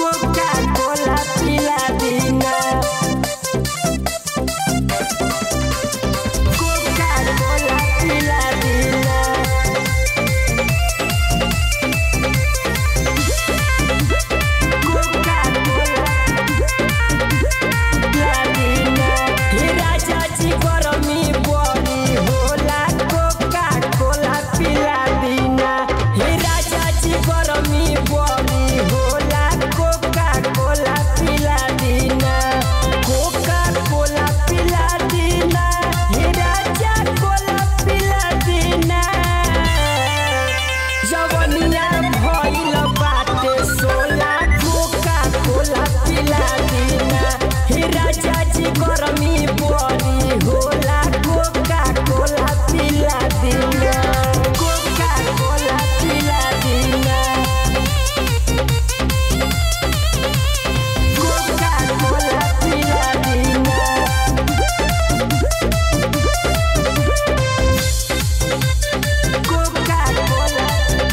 Coca कोला पिला दीना Coca कोला पिला दीना कोका कोला पिला दीना हे राजा जी गरमी बड़ी होला कोका कोला पिला दीना हे राजा जी गरमी बड़ी होला कोका कोला पिला दीना कोका कोला पिला दीना हे राजा कोला पिला दीना जवनिया भइल बाटे सोला कोका कोला पिला दीना हे राजा जी गरमी बड़ी होला कोका कोला पिला दीना कोका कोला पिला दीना कोका कोला पिला दीना कोका कोला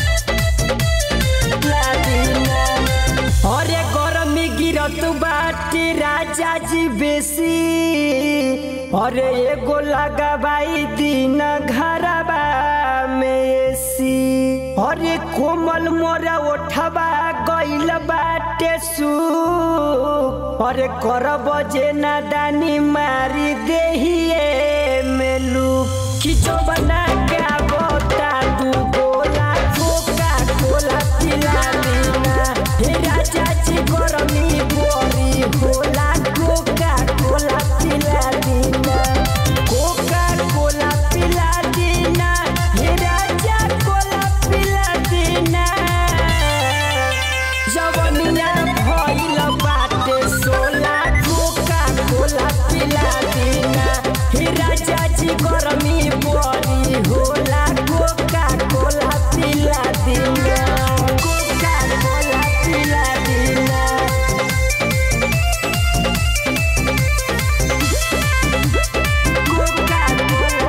पिला दीना अरे गरमी गिरत बाटे राजा जी बेसी अरे एगो लगाबाई दिन घरबा में एसी अरे कोमल मोरा उठबा गइल बाटे सु अरे करब जे नादानी मारी देहिए मेलू खिचो बना के बोता दू गोला कोका कोला पिला दीना हे राजा जी गरमी बड़ी होला कोका कोला पिला दीना कोका कोला पिला दीना हे राजा कोला पिला दीना जवनिया भइल बाटे सोला कोका कोला पिला दीना हे राजा जी गरमी बड़ी होला कोका कोला पिला दीना कोका कोला पिला दीना कोका कोला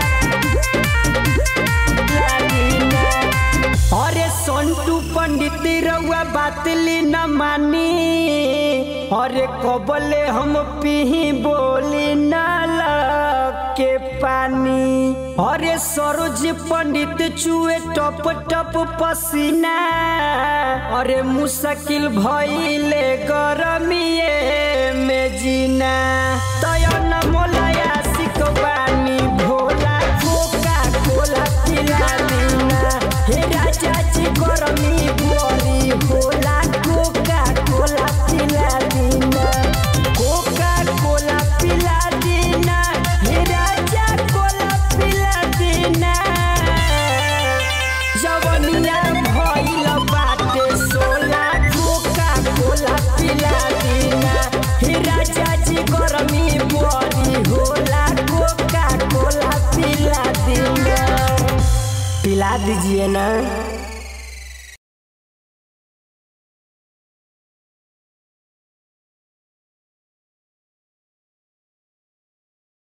पिला दीना अरे संटू पंडित रउआ बातली न मानी अरे कबले हम पीही बोली नाल के पानी अरे सरोज पंडित चुए टप टप पसीना अरे मुश्किल भइले गरमिए में जीना तयन मोलाया सिकबानी भोला कोका कोला पिला दीना हे राजा जी गरमी बड़ी होला कोका कोला पिला दीना कोका कोला पिला दीना हे राजा कोला पिला दीना जवनिया भइल बाटे सोला कोका कोला पिला दीना हे राजा जी गरमी बड़ी होला कोका कोला पिला दीना पिला दीजिए ना।